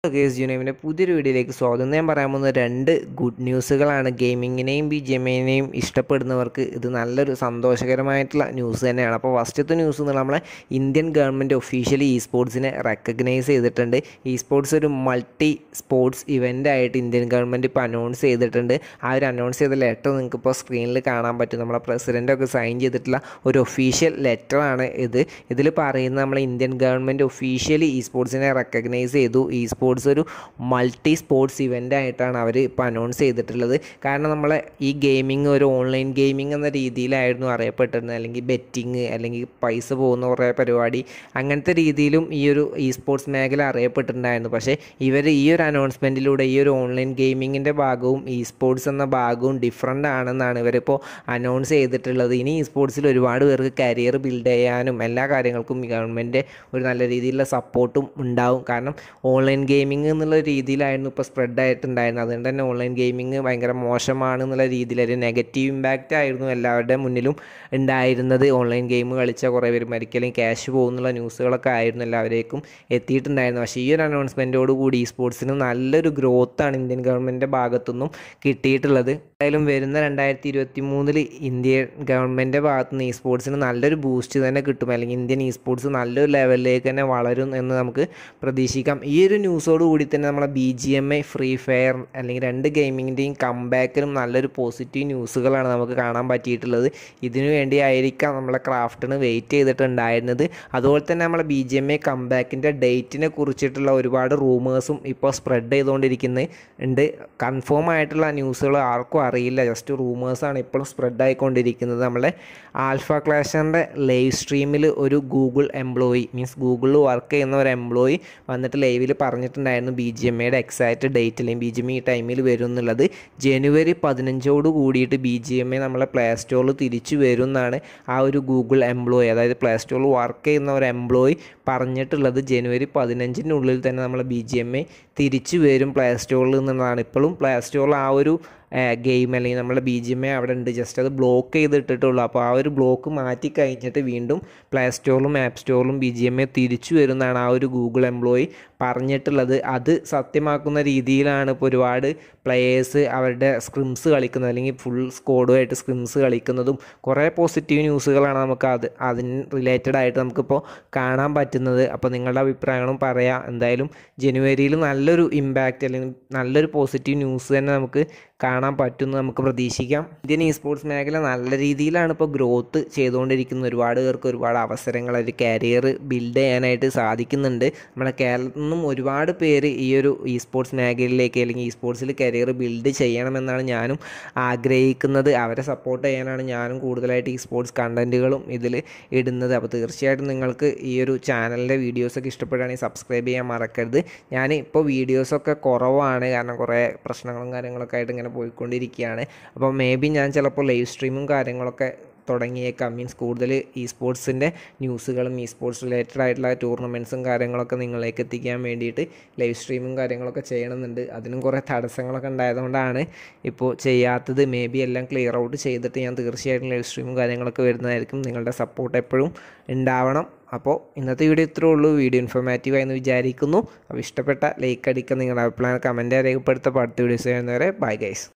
Case ജുനൈമിൻ്റെ പുതിയൊരു വീഡിയോയിലേക്ക് സ്വാഗതം. ഞാൻ പറയാൻ പോകുന്ന രണ്ട് ഗുഡ് ന്യൂസുകളാണ്. ഗെയിമിങ്ങിനെയും ബിജിഎമ്മിനെയും ഇഷ്ടപ്പെടുന്നവർക്ക് ഇത് നല്ലൊരു സന്തോഷകരമായിട്ടുള്ള ന്യൂസ് തന്നെയാണ്. അപ്പോൾ ഫസ്റ്റത്തെ ന്യൂസ് എന്ന് നമ്മളെ ഇന്ത്യൻ ഗവൺമെൻറ് ഒഫീഷ്യലി ഇ സ്പോർട്സിനെ റെക്കഗ്നൈസ് ചെയ്തിട്ടുണ്ട്. ഇ സ്പോർട്സ് ഒരു മൾട്ടി സ്പോർട്സ് ഇവൻ്റ് ആയിട്ട് ഇന്ത്യൻ ഗവൺമെൻറ് ഇപ്പോൾ അനൗൺസ് ചെയ്തിട്ടുണ്ട്. ആ ഒരു അനൗൺസ് ചെയ്ത ലെറ്റർ നിങ്ങൾക്ക് ഇപ്പോൾ സ്ക്രീനിൽ കാണാൻ പറ്റും. നമ്മളെ പ്രസിഡൻ്റൊക്കെ സൈൻ ചെയ്തിട്ടുള്ള ഒരു ഒഫീഷ്യൽ ലെറ്ററാണ് ഇത്. ഇതിൽ പറയുന്നത് നമ്മളെ ഇന്ത്യൻ ഗവൺമെൻറ് ഒഫീഷ്യലി ഇ സ്പോർട്സിനെ റെക്കഗ്നൈസ് ചെയ്തു. ഇ സ്പോർട്സ് ഒരു മൾട്ടി സ്പോർട്സ് ഇവൻ്റ് ആയിട്ടാണ് അവർ ഇപ്പോൾ അനൗൺസ് ചെയ്തിട്ടുള്ളത്. കാരണം നമ്മളെ ഈ ഗെയിമിങ് ഒരു ഓൺലൈൻ ഗെയിമിംഗ് എന്ന രീതിയിലായിരുന്നു അറിയപ്പെട്ടിരുന്നത്, അല്ലെങ്കിൽ ബെറ്റിങ് അല്ലെങ്കിൽ പൈസ പോകുന്ന കുറേ പരിപാടി അങ്ങനത്തെ രീതിയിലും ഈ ഒരു ഇ സ്പോർട്സ് മേഖല അറിയപ്പെട്ടിട്ടുണ്ടായിരുന്നു. പക്ഷേ ഇവർ ഈ ഒരു അനൗൺസ്മെൻറ്റിലൂടെ ഈ ഒരു ഓൺലൈൻ ഗെയിമിങ്ങിൻ്റെ ഭാഗവും ഇ സ്പോർട്സ് എന്ന ഭാഗവും ഡിഫറൻ്റ് ആണെന്നാണ് ഇവരിപ്പോൾ അനൗൺസ് ചെയ്തിട്ടുള്ളത്. ഇനി ഇ സ്പോർട്സിൽ ഒരുപാട് പേർക്ക് കരിയർ ബിൽഡ് ചെയ്യാനും എല്ലാ കാര്യങ്ങൾക്കും ഗവൺമെൻറ് ഒരു നല്ല രീതിയിലുള്ള സപ്പോർട്ടും ഉണ്ടാവും. കാരണം ഓൺലൈൻ ഗെയിമിംഗ് എന്നുള്ള രീതിയിലായിരുന്നു ഇപ്പോൾ സ്പ്രെഡ് ആയിട്ടുണ്ടായിരുന്നത്. അതുകൊണ്ട് തന്നെ ഓൺലൈൻ ഗെയിമിംഗ് ഭയങ്കര മോശമാണ് എന്നുള്ള രീതിയിൽ ഒരു നെഗറ്റീവ് ഇമ്പാക്റ്റ് ആയിരുന്നു എല്ലാവരുടെ മുന്നിലും ഉണ്ടായിരുന്നത്. ഓൺലൈൻ ഗെയിം കളിച്ച കുറേ പേര് മരിക്കലും ക്യാഷ് പോകുന്നുള്ള ന്യൂസുകളൊക്കെ ആയിരുന്നു എല്ലാവരേക്കും എത്തിയിട്ടുണ്ടായിരുന്നു. പക്ഷേ ഈ ഒരു അനൗൺസ്മെൻറ്റോട് കൂടി ഈ സ്പോർട്സിന് നല്ലൊരു ഗ്രോത്താണ് ഇന്ത്യൻ ഗവൺമെൻറ്റിൻ്റെ ഭാഗത്തുനിന്നും കിട്ടിയിട്ടുള്ളത്. എന്തായാലും വരുന്ന 2023 ഇന്ത്യൻ ഗവൺമെൻറ്റിൻ്റെ ഭാഗത്തുനിന്ന് ഈ സ്പോർട്സിന് നല്ലൊരു ബൂസ്റ്റ് തന്നെ കിട്ടും, അല്ലെങ്കിൽ ഇന്ത്യൻ ഇ സ്പോർട്സ് നല്ലൊരു ലെവലിലേക്ക് തന്നെ വളരും എന്ന് നമുക്ക് പ്രതീക്ഷിക്കാം. ഈ ഒരു ന്യൂസോട് കൂടി തന്നെ നമ്മളെ Bgmi, ഫ്രീ ഫയർ അല്ലെങ്കിൽ രണ്ട് ഗെയിമിങ്ങിൻ്റെയും കംബാക്കിനും നല്ലൊരു പോസിറ്റീവ് ന്യൂസുകളാണ് നമുക്ക് കാണാൻ പറ്റിയിട്ടുള്ളത്. ഇതിനു വേണ്ടി ആയിരിക്കാം നമ്മളെ ക്രാഫ്റ്റിന് വെയിറ്റ് ചെയ്തിട്ടുണ്ടായിരുന്നത്. അതുപോലെ തന്നെ നമ്മളെ Bgmi കംബാക്കിൻ്റെ ഡേറ്റിനെ കുറിച്ചിട്ടുള്ള ഒരുപാട് റൂമേഴ്സും ഇപ്പോൾ സ്പ്രെഡ് ചെയ്തുകൊണ്ടിരിക്കുന്നുണ്ട്. കൺഫേം ആയിട്ടുള്ള ന്യൂസുകൾ ആർക്കും അറിയില്ല, ജസ്റ്റ് റൂമേഴ്സാണ് ഇപ്പോഴും സ്പ്രെഡ് ആയിക്കൊണ്ടിരിക്കുന്നത്. നമ്മളെ ആൽഫ ക്ലാഷറിൻ്റെ ലൈവ് സ്ട്രീമിൽ ഒരു ഗൂഗിൾ എംപ്ലോയി മീൻസ് ഗൂഗിളിൽ വർക്ക് ചെയ്യുന്ന ഒരു എംപ്ലോയി വന്നിട്ട് ലൈവിൽ പറഞ്ഞിട്ടുണ്ടായിരുന്നു Bgmiയുടെ എക്സാക്റ്റ് ഡേറ്റ് അല്ലെങ്കിൽ Bgmi ഈ ടൈമിൽ വരും എന്നുള്ളത്. ജനുവരി 15 കൂടിയിട്ട് Bgmi നമ്മളെ പ്ലേ സ്റ്റോറിൽ തിരിച്ചു വരും എന്നാണ് ആ ഒരു ഗൂഗിൾ എംപ്ലോയി, അതായത് പ്ലേ സ്റ്റോറിൽ വർക്ക് ചെയ്യുന്ന ഒരു എംപ്ലോയി പറഞ്ഞിട്ടുള്ളത്. ജനുവരി 15 തന്നെ നമ്മളെ Bgmi തിരിച്ചു വരും പ്ലേ സ്റ്റോറിൽ നിന്നുള്ളതാണ്. ഇപ്പോഴും പ്ലേ സ്റ്റോറിൽ ആ ഒരു ഗെയിം അല്ലെങ്കിൽ നമ്മുടെ Bgmi അവിടെ ഉണ്ട്, ജസ്റ്റ് അത് ബ്ലോക്ക് ചെയ്തിട്ടിട്ടുള്ളൂ. അപ്പോൾ ആ ഒരു ബ്ലോക്ക് മാറ്റി കഴിഞ്ഞിട്ട് വീണ്ടും പ്ലേ സ്റ്റോറിലും ആപ്പ് സ്റ്റോറിലും Bgmi തിരിച്ചു വരുന്നതാണ് ആ ഒരു ഗൂഗിൾ എംപ്ലോയി പറഞ്ഞിട്ടുള്ളത്. അത് സത്യമാക്കുന്ന രീതിയിലാണ് ഇപ്പോൾ ഒരുപാട് പ്ലെയേഴ്സ് അവരുടെ സ്ക്രിംസ് കളിക്കുന്നത്, അല്ലെങ്കിൽ ഫുൾ സ്ക്വാഡുമായിട്ട് സ്ക്രിംസ് കളിക്കുന്നതും കുറേ പോസിറ്റീവ് ന്യൂസുകളാണ് നമുക്ക് അതിന് റിലേറ്റഡ് ആയിട്ട് നമുക്കിപ്പോൾ കാണാൻ പറ്റുന്നത്. അപ്പോൾ നിങ്ങളുടെ അഭിപ്രായങ്ങളും പറയാം. എന്തായാലും ജനുവരിയിൽ നല്ലൊരു ഇമ്പാക്റ്റ് അല്ലെങ്കിൽ നല്ലൊരു പോസിറ്റീവ് ന്യൂസ് തന്നെ നമുക്ക് കാണാൻ പറ്റുമെന്ന് നമുക്ക് പ്രതീക്ഷിക്കാം. ഇന്ത്യൻ ഇ സ്പോർട്സ് മേഖല നല്ല രീതിയിലാണ് ഇപ്പോൾ ഗ്രോത്ത് ചെയ്തുകൊണ്ടിരിക്കുന്നത്. ഒരുപാട് പേർക്ക് ഒരുപാട് അവസരങ്ങൾ ഒരു കരിയർ ബിൽഡ് ചെയ്യാനായിട്ട് സാധിക്കുന്നുണ്ട്. നമ്മുടെ കേരളത്തിൽ നിന്നും ഒരുപാട് പേര് ഈ ഒരു ഇ സ്പോർട്സ് മേഖലയിലേക്ക് അല്ലെങ്കിൽ ഇ സ്പോർട്സിൽ കരിയർ ബിൽഡ് ചെയ്യണമെന്നാണ് ഞാനും ആഗ്രഹിക്കുന്നത്. അവരെ സപ്പോർട്ട് ചെയ്യാനാണ് ഞാനും കൂടുതലായിട്ട് ഇ സ്പോർട്സ് കണ്ടൻറ്റുകളും ഇതിൽ ഇടുന്നത്. അപ്പോൾ തീർച്ചയായിട്ടും നിങ്ങൾക്ക് ഈ ഒരു ചാനലിൻ്റെ വീഡിയോസൊക്കെ ഇഷ്ടപ്പെടുകയാണെങ്കിൽ സബ്സ്ക്രൈബ് ചെയ്യാൻ മറക്കരുത്. ഞാൻ ഇപ്പോൾ വീഡിയോസൊക്കെ കുറവാണ്, കാരണം കുറേ പ്രശ്നങ്ങളും കാര്യങ്ങളൊക്കെ ആയിട്ട് ഇങ്ങനെ പോയിക്കൊണ്ടിരിക്കുകയാണ്. അപ്പോൾ മേ ബി ഞാൻ ചിലപ്പോൾ ലൈവ് സ്ട്രീമും കാര്യങ്ങളൊക്കെ തുടങ്ങിയേക്കാം. മീൻസ് കൂടുതൽ ഇ സ്പോർട്സിൻ്റെ ന്യൂസുകളും ഇ സ്പോർട്സ് റിലേറ്റഡ് ആയിട്ടുള്ള ടൂർണമെൻറ്റ്സും കാര്യങ്ങളൊക്കെ നിങ്ങളിലേക്ക് എത്തിക്കാൻ വേണ്ടിയിട്ട് ലൈവ് സ്ട്രീമും കാര്യങ്ങളൊക്കെ ചെയ്യണമെന്നുണ്ട്. അതിനും കുറേ തടസ്സങ്ങളൊക്കെ ഉണ്ടായതുകൊണ്ടാണ് ഇപ്പോൾ ചെയ്യാത്തത്. മേ ബി എല്ലാം ക്ലിയർ ഔട്ട് ചെയ്തിട്ട് ഞാൻ തീർച്ചയായിട്ടും ലൈവ് സ്ട്രീമും കാര്യങ്ങളൊക്കെ വരുന്നതായിരിക്കും. നിങ്ങളുടെ സപ്പോർട്ട് എപ്പോഴും ഉണ്ടാവണം. അപ്പോൾ ഇന്നത്തെ വീഡിയോ ഇത്രേ ഉള്ളൂ. വീഡിയോ ഇൻഫോർമാറ്റീവായി എന്ന് വിചാരിക്കുന്നു. അപ്പോൾ ഇഷ്ടപ്പെട്ട ലൈക്ക് അടിക്കുക, നിങ്ങളുടെ അഭിപ്രായം കമൻറ്റ് രേഖപ്പെടുത്തുക. അടുത്ത വീഡിയോസ് ചെയ്യുന്നവരെ ബൈ ഗൈസ്.